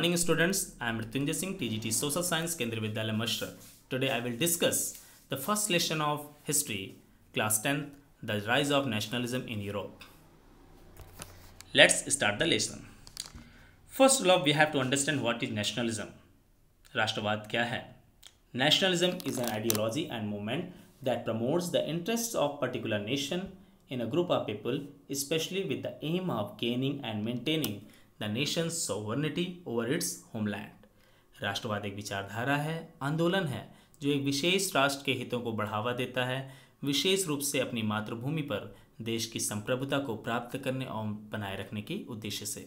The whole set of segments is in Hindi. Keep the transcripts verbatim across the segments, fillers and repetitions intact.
morning students, I am Mrituanjay Singh, T G T Social Science, Kendriya Vidyalaya Mashra. Today I will discuss the first lesson of history, class tenth, the rise of nationalism in Europe. Let's start the lesson. First of all, we have to understand what is nationalism. राष्ट्रवाद क्या है? Nationalism is an ideology and movement that promotes the interests of particular nation in a group of people, especially with the aim of gaining and maintaining the nation's sovereignty over its homeland. राष्ट्रवाद एक विचारधारा है, आंदोलन है जो एक विशेष राष्ट्र के हितों को बढ़ावा देता है, विशेष रूप से अपनी मातृभूमि पर देश की संप्रभुता को प्राप्त करने और बनाए रखने के उद्देश्य से।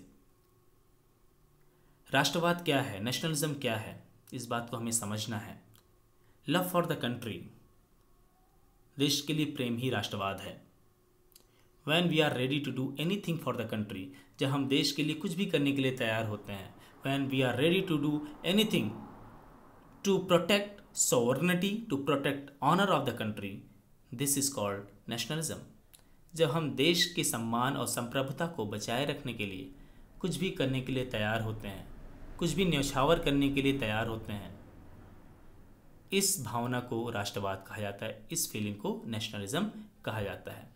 राष्ट्रवाद क्या है? नेशनलिज्म क्या है? इस बात को हमें समझना है। लव फॉर द कंट्री, देश के लिए प्रेम ही राष्ट्रवाद है। When we are ready to do anything for the country, जब हम देश के लिए कुछ भी करने के लिए तैयार होते हैं, when we are ready to do anything to protect sovereignty, to protect honor of the country, this is called nationalism. जब हम देश के सम्मान और संप्रभुता को बचाए रखने के लिए कुछ भी करने के लिए तैयार होते हैं, कुछ भी न्यौछावर करने के लिए तैयार होते हैं, इस भावना को राष्ट्रवाद कहा जाता है, इस फीलिंग को नेशनलिज्म कहा जाता है।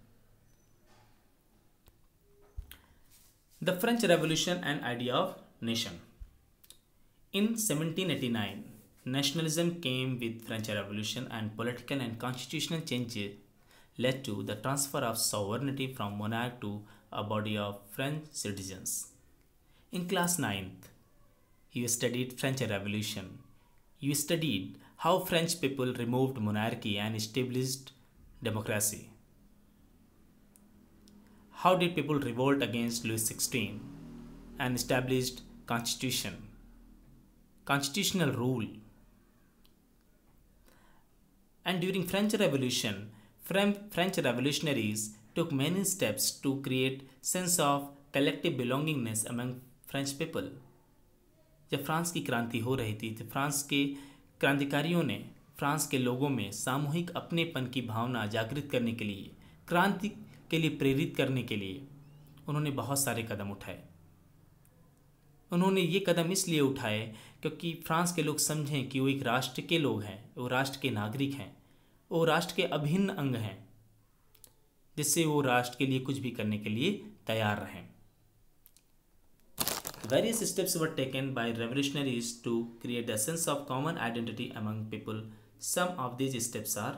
The French Revolution and idea of nation. In seventeen eighty-nine, nationalism came with French Revolution and political and constitutional changes led to the transfer of sovereignty from monarch to a body of French citizens. In class ninth, you studied French Revolution. You studied how French people removed monarchy and established democracy. How did people revolt against Louis the sixteenth and established constitution, constitutional rule? And during French Revolution, French revolutionaries took many steps to create sense of collective belongingness among French people. जब फ्रांस की क्रांति हो रही थी तो फ्रांस के क्रांतिकारियों ने फ्रांस के लोगों में सामूहिक अपनेपन की भावना जागृत करने के लिए, क्रांति के लिए प्रेरित करने के लिए उन्होंने बहुत सारे कदम उठाए। उन्होंने ये कदम इसलिए उठाए क्योंकि फ्रांस के लोग समझें कि वो एक राष्ट्र के लोग हैं, वो राष्ट्र के नागरिक हैं, वो राष्ट्र के अभिन्न अंग हैं, जिससे वो राष्ट्र के लिए कुछ भी करने के लिए तैयार रहें। Various steps were taken by revolutionaries to create a sense of common identity among people. Some of these steps are: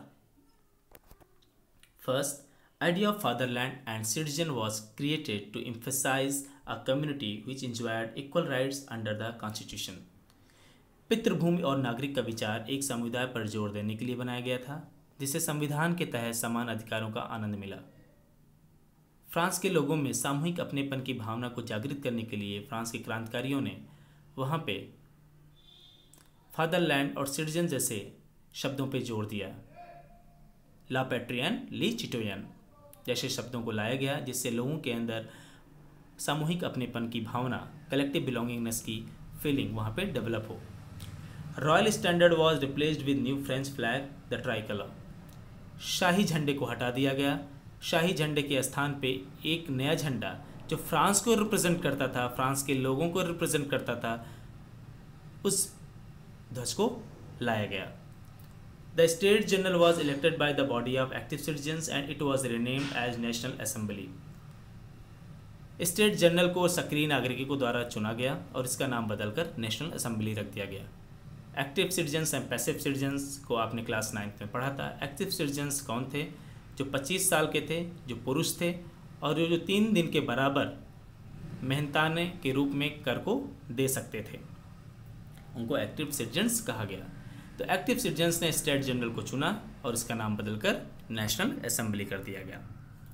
first, idea of fatherland and citizen was created to emphasize a community which enjoyed equal rights under the constitution. पितृभूमि और नागरिक का विचार एक समुदाय पर जोर देने के लिए बनाया गया था, जिसे संविधान के तहत समान अधिकारों का आनंद मिला। फ्रांस के लोगों में सामूहिक अपनेपन की भावना को जागृत करने के लिए फ्रांस के क्रांतिकारियों ने वहाँ पे फादरलैंड और सिटीजन जैसे शब्दों पे जोर दिया। ला पैट्रियन, ली चिटोयन जैसे शब्दों को लाया गया, जिससे लोगों के अंदर सामूहिक अपनेपन की भावना, कलेक्टिव बिलोंगिंगनेस की फीलिंग वहाँ पे डेवलप हो। Royal standard was replaced with new French flag the tricolour. शाही झंडे को हटा दिया गया। शाही झंडे के स्थान पे एक नया झंडा जो फ्रांस को रिप्रेजेंट करता था, फ्रांस के लोगों को रिप्रेजेंट करता था, उस ध्वज को लाया गया। The State General was elected by the body of active citizens and it was renamed as National Assembly. State general को सक्रिय नागरिकों को द्वारा चुना गया और इसका नाम बदलकर नेशनल असेंबली रख दिया गया। Active citizens and passive citizens को आपने क्लास नाइन्थ में पढ़ा था। एक्टिव सिटीजन्स कौन थे? जो पच्चीस साल के थे, जो पुरुष थे और जो जो तीन दिन के बराबर मेहनताने के रूप में कर को दे सकते थे, उनको एक्टिव सिटीजन्स कहा गया। तो एक्टिव सिटीजन्स ने स्टेट जनरल को चुना और इसका नाम बदलकर नेशनल असेंबली कर दिया गया।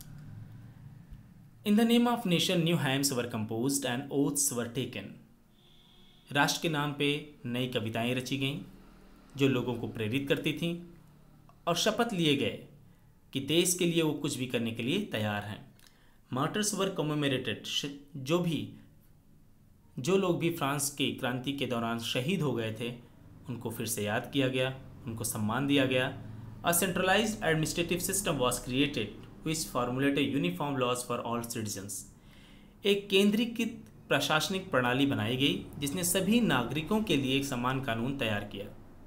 In the name of nation new hymns were composed and oaths were taken. राष्ट्र के नाम पे नई कविताएं रची गईं जो लोगों को प्रेरित करती थीं और शपथ लिए गए कि देश के लिए वो कुछ भी करने के लिए तैयार हैं। Martyrs were commemorated. जो भी जो लोग भी फ्रांस की क्रांति के दौरान शहीद हो गए थे उनको फिर से याद किया गया, उनको सम्मान दिया गया। A centralised administrative system was created which formulated uniform laws for all citizens. एक केंद्रीकृत प्रशासनिक प्रणाली बनाई गई जिसने सभी नागरिकों के लिए एक समान कानून तैयार किया।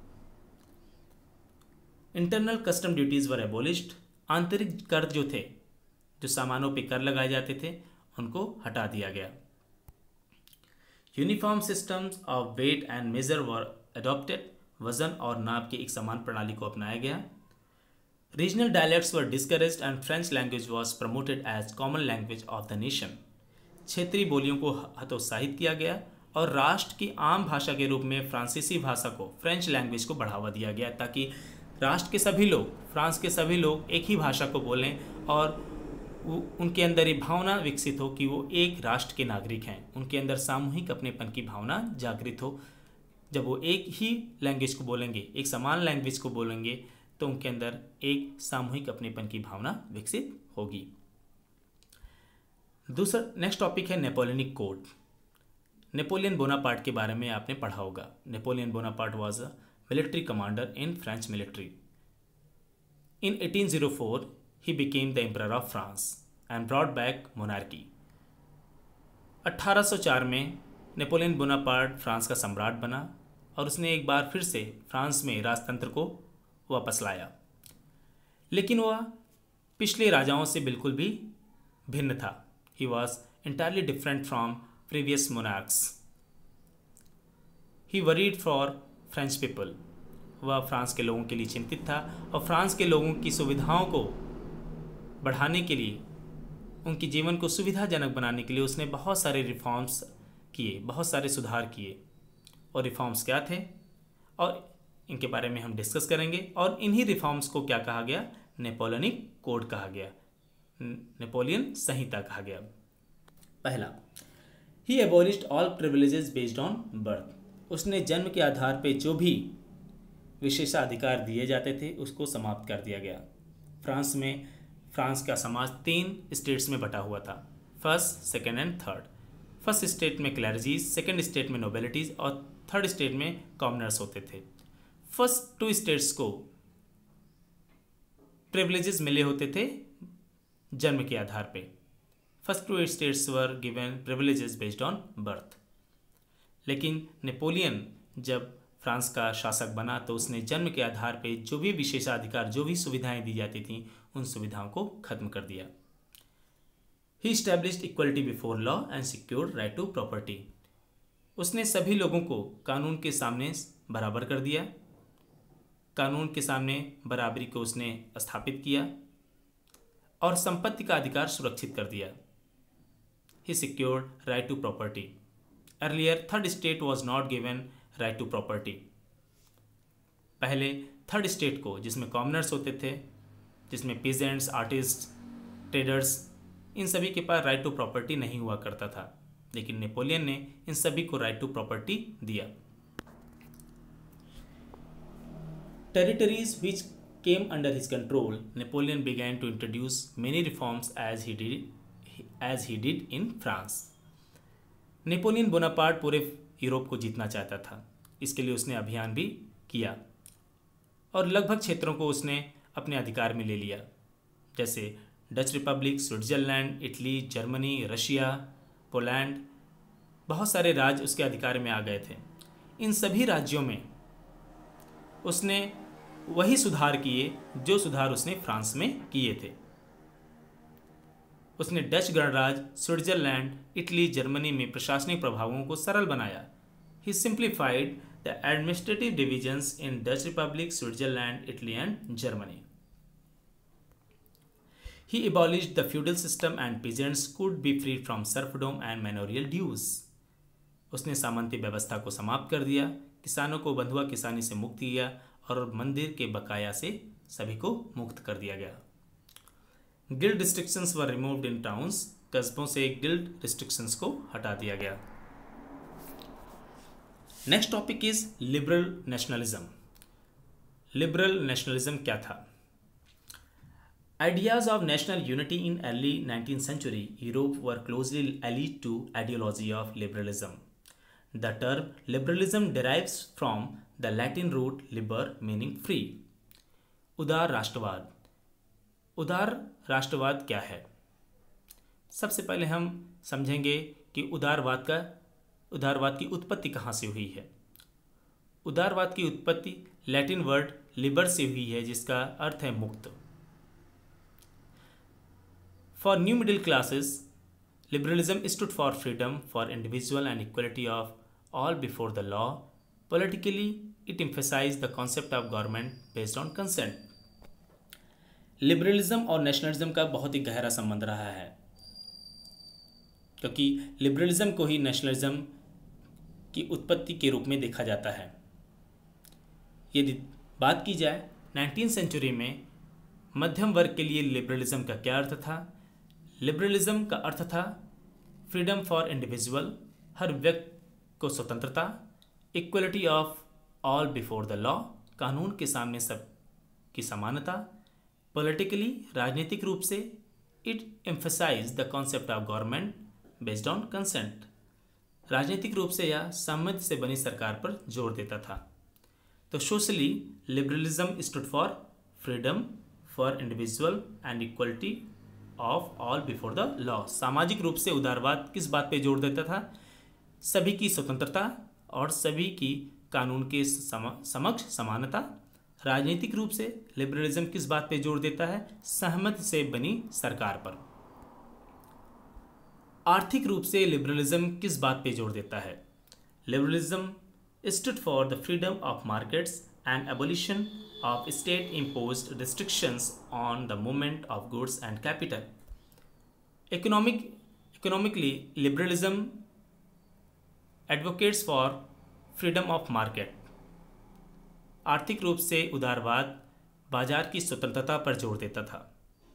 Internal custom duties were abolished. आंतरिक कर जो थे, जो सामानों पर कर लगाए जाते थे, उनको हटा दिया गया। Uniform systems of weight and measure were adopted. वजन और नाप की एक समान प्रणाली को अपनाया गया। Regional dialects were discouraged and French language was promoted as common language of the nation. क्षेत्रीय बोलियों को हतोत्साहित किया गया और राष्ट्र की आम भाषा के रूप में फ्रांसीसी भाषा को, फ्रेंच लैंग्वेज को बढ़ावा दिया गया ताकि राष्ट्र के सभी लोग, फ्रांस के सभी लोग एक ही भाषा को बोलें और उनके अंदर ये भावना विकसित हो कि वो एक राष्ट्र के नागरिक हैं। उनके अंदर सामूहिक अपनेपन की भावना जागृत हो। जब वो एक ही लैंग्वेज को बोलेंगे, एक समान लैंग्वेज को बोलेंगे, तो उनके अंदर एक सामूहिक अपनेपन की भावना विकसित होगी। दूसरा नेक्स्ट टॉपिक है नेपोलियनिक कोड। नेपोलियन बोनापार्ट के बारे में आपने पढ़ा होगा। Napoleon Bonaparte was a military commander in French military. In eighteen o four he became the emperor of France and brought back monarchy। अठारह सौ चार में नेपोलियन बोनापार्ट फ्रांस का सम्राट बना और उसने एक बार फिर से फ्रांस में राजतंत्र को वापस लाया, लेकिन वह पिछले राजाओं से बिल्कुल भी भिन्न था। He was entirely different from previous monarchs। He worried for French people। वह फ्रांस के लोगों के लिए चिंतित था और फ्रांस के लोगों की सुविधाओं को बढ़ाने के लिए, उनके जीवन को सुविधाजनक बनाने के लिए उसने बहुत सारे रिफॉर्म्स किए, बहुत सारे सुधार किए। और रिफॉर्म्स क्या थे और इनके बारे में हम डिस्कस करेंगे। और इन्हीं रिफॉर्म्स को क्या कहा गया? नेपोलियनिक कोड कहा गया, नेपोलियन संहिता कहा गया। पहला, he abolished all privileges based on birth. उसने जन्म के आधार पर जो भी विशेषाधिकार दिए जाते थे उसको समाप्त कर दिया गया। फ्रांस में फ्रांस का समाज तीन स्टेट्स में बटा हुआ था, first, second and third. First state में क्लर्जीज, सेकेंड स्टेट में नोबेलिटीज और थर्ड स्टेट में कॉमनर्स होते थे। फर्स्ट टू स्टेट्स को प्रिविलेजेस मिले होते थे जन्म के आधार पे। First two states were given privileges based on birth. लेकिन नेपोलियन जब फ्रांस का शासक बना तो उसने जन्म के आधार पे जो भी विशेषाधिकार, जो भी सुविधाएं दी जाती थीं, उन सुविधाओं को खत्म कर दिया। He established equality before law and secured right to property. उसने सभी लोगों को कानून के सामने बराबर कर दिया, कानून के सामने बराबरी को उसने स्थापित किया और संपत्ति का अधिकार सुरक्षित कर दिया। He secured right to property. Earlier third state was not given right to property. पहले थर्ड स्टेट को, जिसमें कॉमनर्स होते थे, जिसमें पीजेंट्स, आर्टिस्ट, ट्रेडर्स, इन सभी के पास राइट टू प्रॉपर्टी नहीं हुआ करता था, लेकिन नेपोलियन ने इन सभी को राइट टू प्रॉपर्टी दिया। Territories which came under his control, Napoleon began to introduce many reforms as he did as he did in France। Napoleon Bonaparte पूरे यूरोप को जीतना चाहता था, इसके लिए उसने अभियान भी किया और लगभग क्षेत्रों को उसने अपने अधिकार में ले लिया, जैसे Dutch Republic, Switzerland, Italy, Germany, Russia, Poland. बहुत सारे राज्य उसके अधिकार में आ गए थे। इन सभी राज्यों में उसने वही सुधार किए जो सुधार उसने फ्रांस में किए थे। उसने डच गणराज्य, स्विट्जरलैंड, इटली, जर्मनी में प्रशासनिक प्रभावों को सरल बनाया। He simplified the administrative divisions in Dutch Republic, Switzerland, Italy and Germany. He abolished the feudal system and peasants could be freed from serfdom and manorial dues। उसने सामंती व्यवस्था को समाप्त कर दिया, किसानों को बंधुआ किसानी से मुक्त किया और मंदिर के बकाया से सभी को मुक्त कर दिया गया। Guild restrictions were removed in towns. कस्बों से गिल्ड रिस्ट्रिक्शंस को हटा दिया गया। Next topic is liberal nationalism. Liberal nationalism क्या था? Ideas of national unity in early nineteenth century Europe were closely allied to ideology of liberalism। The term liberalism derives from the Latin root liber meaning free। उदार राष्ट्रवाद। उदार राष्ट्रवाद क्या है? सबसे पहले हम समझेंगे कि उदारवाद का उदारवाद की उत्पत्ति कहाँ से हुई है। उदारवाद की उत्पत्ति लैटिन वर्ड लिबर से हुई है, जिसका अर्थ है मुक्त। For new middle classes liberalism stood for freedom for individual and equality of all before the law. Politically it emphasise the concept of government based on consent. Liberalism और नेशनलिज्म का बहुत ही गहरा संबंध रहा है, क्योंकि लिबरलिज्म को ही नेशनलिज्म की उत्पत्ति के रूप में देखा जाता है। यदि बात की जाए नाइनटीन सेंचुरी में मध्यम वर्ग के लिए लिबरलिज्म का क्या अर्थ था। लिबरलिज्म का अर्थ था फ्रीडम फॉर इंडिविजुअल, हर व्यक्ति को स्वतंत्रता, equality of all before the law, कानून के सामने सब की समानता। पॉलिटिकली, राजनीतिक रूप से, it emphasise the concept of government based on consent, राजनीतिक रूप से या सहमति से बनी सरकार पर जोर देता था। तो socially liberalism stood for freedom for individual and equality of all before the law. सामाजिक रूप से उदारवाद किस बात पे जोर देता था? सभी की स्वतंत्रता और सभी की कानून के समक्ष समानता। राजनीतिक रूप से लिबरलिज्म किस बात पे जोर देता है? सहमति से बनी सरकार पर। आर्थिक रूप से लिबरलिज्म किस बात पे जोर देता है? Liberalism stood for the freedom of markets and abolition of state imposed restrictions on the movement of goods and capital. Economic economically liberalism advocates for freedom of market. आर्थिक रूप से उदारवाद बाजार की स्वतंत्रता पर जोर देता था।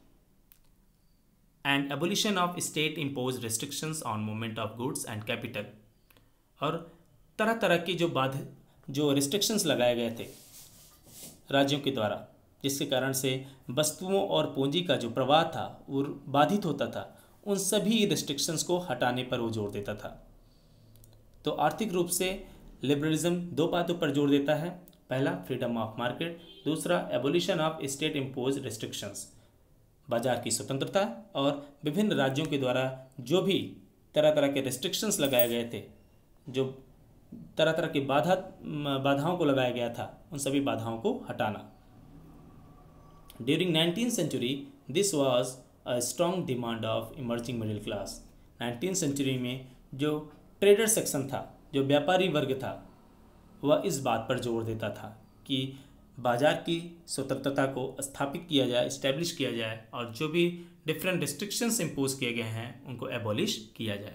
And abolition of state impose restrictions on movement of goods and capital. और तरह तरह की जो बाध जो रिस्ट्रिक्शंस लगाए गए थे राज्यों के द्वारा, जिसके कारण से वस्तुओं और पूंजी का जो प्रवाह था वो बाधित होता था, उन सभी रिस्ट्रिक्शंस को हटाने पर वो जोर देता था। तो आर्थिक रूप से लिबरलिज्म दो बातों पर जोर देता है। पहला, फ्रीडम ऑफ मार्केट, दूसरा abolition of state impose restrictions, बाजार की स्वतंत्रता और विभिन्न राज्यों के द्वारा जो भी तरह तरह के रिस्ट्रिक्शंस लगाए गए थे, जो तरह तरह की बाधा बाधाओं को लगाया गया था, उन सभी बाधाओं को हटाना। During nineteen century this was a strong demand of emerging middle class. Nineteen century में जो ट्रेडर सेक्शन था, जो व्यापारी वर्ग था, वह इस बात पर जोर देता था कि बाजार की स्वतंत्रता को स्थापित किया जाए, इस्टेब्लिश किया जाए और जो भी डिफरेंट रिस्ट्रिक्शंस इम्पोज किए गए हैं उनको एबॉलिश किया जाए।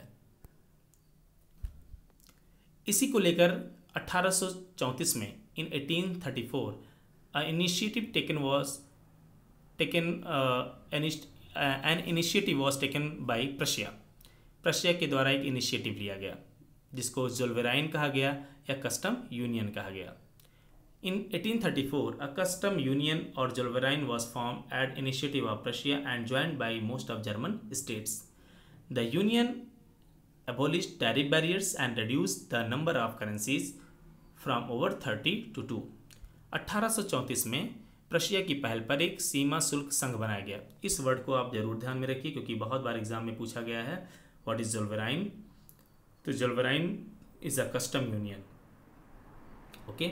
इसी को लेकर अठारह सौ चौंतीस में in eighteen thirty four a initiative taken was taken an initiative was taken by Prussia. Prussia के द्वारा एक इनिशिएटिव लिया गया जिसको जोल्वेराइन कहा गया या कस्टम यूनियन कहा गया। In eighteen thirty-four, a custom union or Zollverein was formed at initiative of Prussia and joined by most of German states. The union abolished tariff barriers and reduced the number of currencies from over thirty to two. अठारह सौ चौंतीस में प्रशिया की पहल पर एक सीमा शुल्क संघ बनाया गया। इस वर्ड को आप जरूर ध्यान में रखिए क्योंकि बहुत बार एग्जाम में पूछा गया है व्हाट इज जोल्वेराइन। तो Zollverein is a custom union. Okay,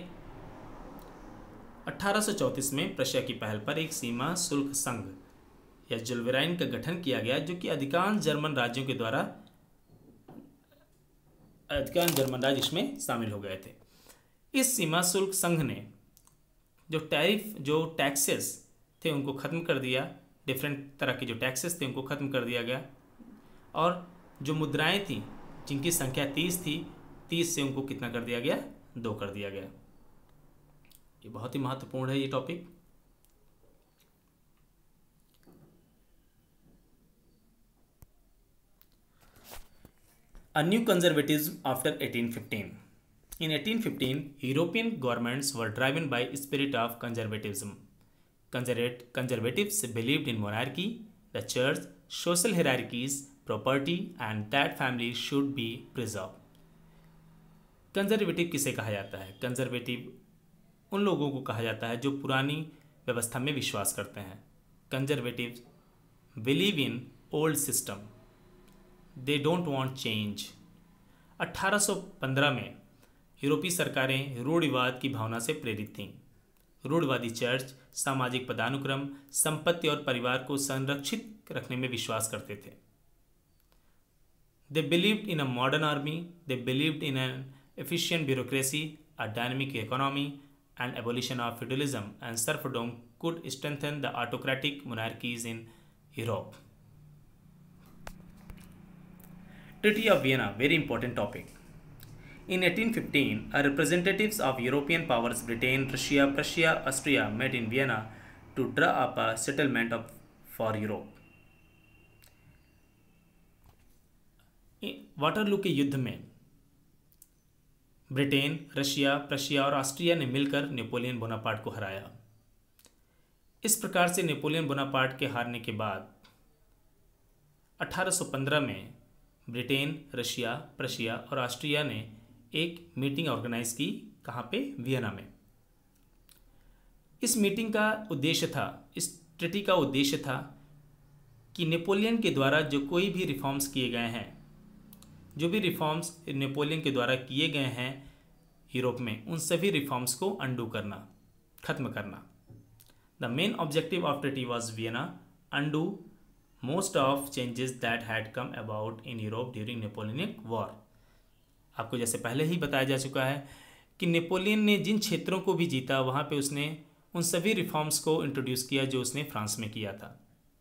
अठारह सौ चौंतीस में प्रशिया की पहल पर एक सीमा शुल्क संघ या जोल्वेराइन का गठन किया गया, जो कि अधिकांश जर्मन राज्यों के द्वारा अधिकांश जर्मन राज्य इसमें शामिल हो गए थे। इस सीमा शुल्क संघ ने जो टैरिफ जो टैक्सेस थे उनको ख़त्म कर दिया। डिफरेंट तरह के जो टैक्सेस थे उनको ख़त्म कर दिया गया और जो मुद्राएं थी जिनकी संख्या तीस थी, तीस से उनको कितना कर दिया गया? दो कर दिया गया। ये बहुत ही महत्वपूर्ण है ये topic. A new conservatism after eighteen fifteen. In eighteen fifteen, European governments were driven by spirit of conservatism. Conservat- Conservatives believed in monarchy, the church, social hierarchies, property, and that family should be preserved. Conservative किसे कहा जाता है? कंजर्वेटिव उन लोगों को कहा जाता है जो पुरानी व्यवस्था में विश्वास करते हैं। Conservative believe in old system, they don't want change. अठारह सौ पंद्रह में यूरोपीय सरकारें रूढ़िवाद की भावना से प्रेरित थीं। रूढ़िवादी चर्च सामाजिक पदानुक्रम, संपत्ति और परिवार को संरक्षित रखने में विश्वास करते थे। They believed in a modern army, they believed in an efficient bureaucracy, a dynamic economy, and abolition of feudalism and serfdom could strengthen the autocratic monarchies in Europe. Treaty of Vienna, very important topic. In eighteen fifteen, a representatives of European powers Britain, Russia, Prussia, Austria met in Vienna to draw up a settlement of, for Europe. Waterloo के युद्ध में ब्रिटेन, रशिया, प्रशिया और ऑस्ट्रिया ने मिलकर नेपोलियन बोनापार्ट को हराया। इस प्रकार से नेपोलियन बोनापार्ट के हारने के बाद अठारह सौ पंद्रह में ब्रिटेन, रशिया, प्रशिया और ऑस्ट्रिया ने एक मीटिंग ऑर्गेनाइज की। कहाँ पे? वियना में। इस मीटिंग का उद्देश्य था, इस ट्रीटी का उद्देश्य था कि नेपोलियन के द्वारा जो कोई भी रिफॉर्म्स किए गए हैं, जो भी रिफॉर्म्स नेपोलियन के द्वारा किए गए हैं यूरोप में, उन सभी रिफॉर्म्स को अंडू करना, खत्म करना। The main objective of treaty was Vienna undo most of changes that had come about in Europe during Napoleonic war. आपको जैसे पहले ही बताया जा चुका है कि नेपोलियन ने जिन क्षेत्रों को भी जीता वहाँ पे उसने उन सभी रिफॉर्म्स को इंट्रोड्यूस किया जो उसने फ्रांस में किया था।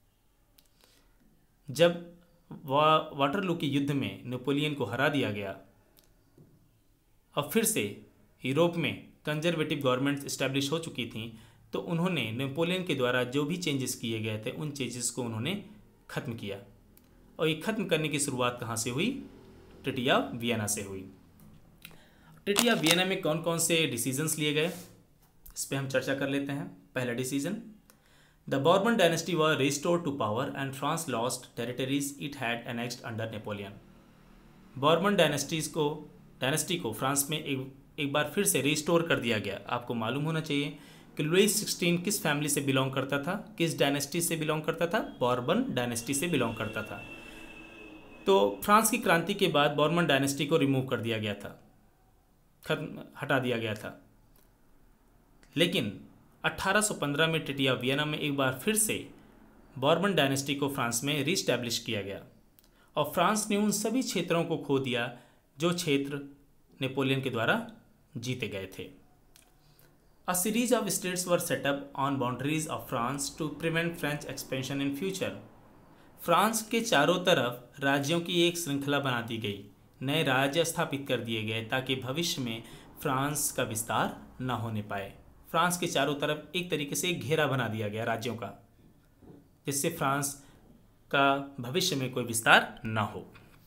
जब वा वाटरलू के युद्ध में नेपोलियन को हरा दिया गया और फिर से यूरोप में कंजर्वेटिव गवर्नमेंट्स इस्टेब्लिश हो चुकी थीं, तो उन्होंने नेपोलियन के द्वारा जो भी चेंजेस किए गए थे उन चेंजेस को उन्होंने ख़त्म किया। और ये ख़त्म करने की शुरुआत कहाँ से हुई? ट्रीटी ऑफ वियना से हुई। ट्रीटी ऑफ वियना में कौन कौन से डिसीजंस लिए गए, इस पर हम चर्चा कर लेते हैं। पहला decision, the Bourbon dynasty was restored to power and France lost territories it had annexed under Napoleon. Bourbon dynasties को डायनेस्टी को फ्रांस में एक एक बार फिर से रिस्टोर कर दिया गया। आपको मालूम होना चाहिए कि लुईस सिक्सटीन किस फैमिली से बिलोंग करता था, किस डायनेस्टी से बिलोंग करता था? बॉर्बन डायनेस्टी से बिलोंग करता था। तो फ्रांस की क्रांति के बाद बॉर्बन डायनेस्टी को रिमूव कर दिया गया था, खत्म हटा दिया गया था। लेकिन अठारह सौ पंद्रह में ट्रीटी ऑफ वियना में एक बार फिर से बॉर्बन डायनेस्टी को फ्रांस में रीस्टैब्लिश किया गया और फ्रांस ने उन सभी क्षेत्रों को खो दिया जो क्षेत्र नेपोलियन के द्वारा जीते गए थे। A series of states were set up on boundaries of France to prevent French expansion in future. France के चारों तरफ राज्यों की एक श्रृंखला बना दी गई, नए राज्य स्थापित कर दिए गए ताकि भविष्य में फ्रांस का विस्तार न होने पाए। फ्रांस के चारों तरफ एक तरीके से एक घेरा बना दिया गया राज्यों का, जिससे फ्रांस का भविष्य में कोई विस्तार न हो।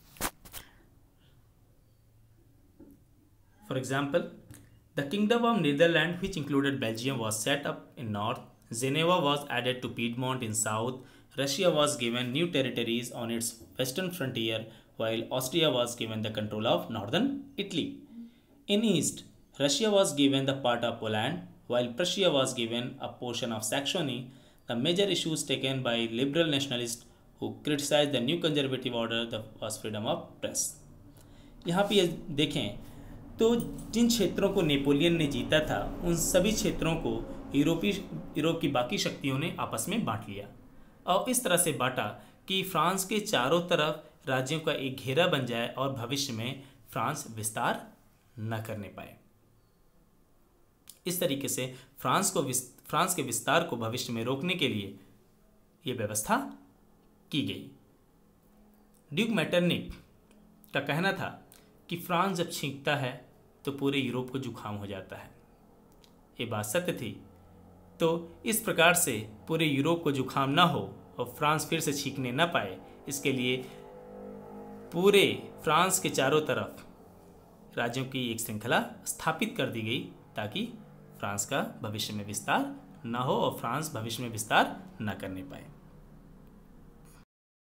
For example, the kingdom of Netherland which included Belgium was set up in north, Geneva was added to Piedmont in south, Russia was given new territories on its western frontier, while Austria was given the control of northern Italy. In east, Russia was given the part of Poland, while Prussia was given a portion of Saxony. The major issues taken by liberal nationalists who criticized the new conservative order was freedom of press. यहाँ पे देखें तो जिन क्षेत्रों को नेपोलियन ने जीता था उन सभी क्षेत्रों को यूरोपीय यूरोप की बाकी शक्तियों ने आपस में बांट लिया और इस तरह से बांटा कि फ्रांस के चारों तरफ राज्यों का एक घेरा बन जाए और भविष्य में फ्रांस विस्तार न करने पाए। इस तरीके से फ्रांस को फ्रांस के विस्तार को भविष्य में रोकने के लिए ये व्यवस्था की गई। ड्यूक मेटरनिक का कहना था कि फ्रांस जब छींकता है तो पूरे यूरोप को जुकाम हो जाता है। ये बात सत्य थी। तो इस प्रकार से पूरे यूरोप को जुकाम ना हो और फ्रांस फिर से छींकने न पाए, इसके लिए पूरे फ्रांस के चारों तरफ राज्यों की एक श्रृंखला स्थापित कर दी गई ताकि फ्रांस का भविष्य में विस्तार न हो और फ्रांस भविष्य में विस्तार न करने पाए।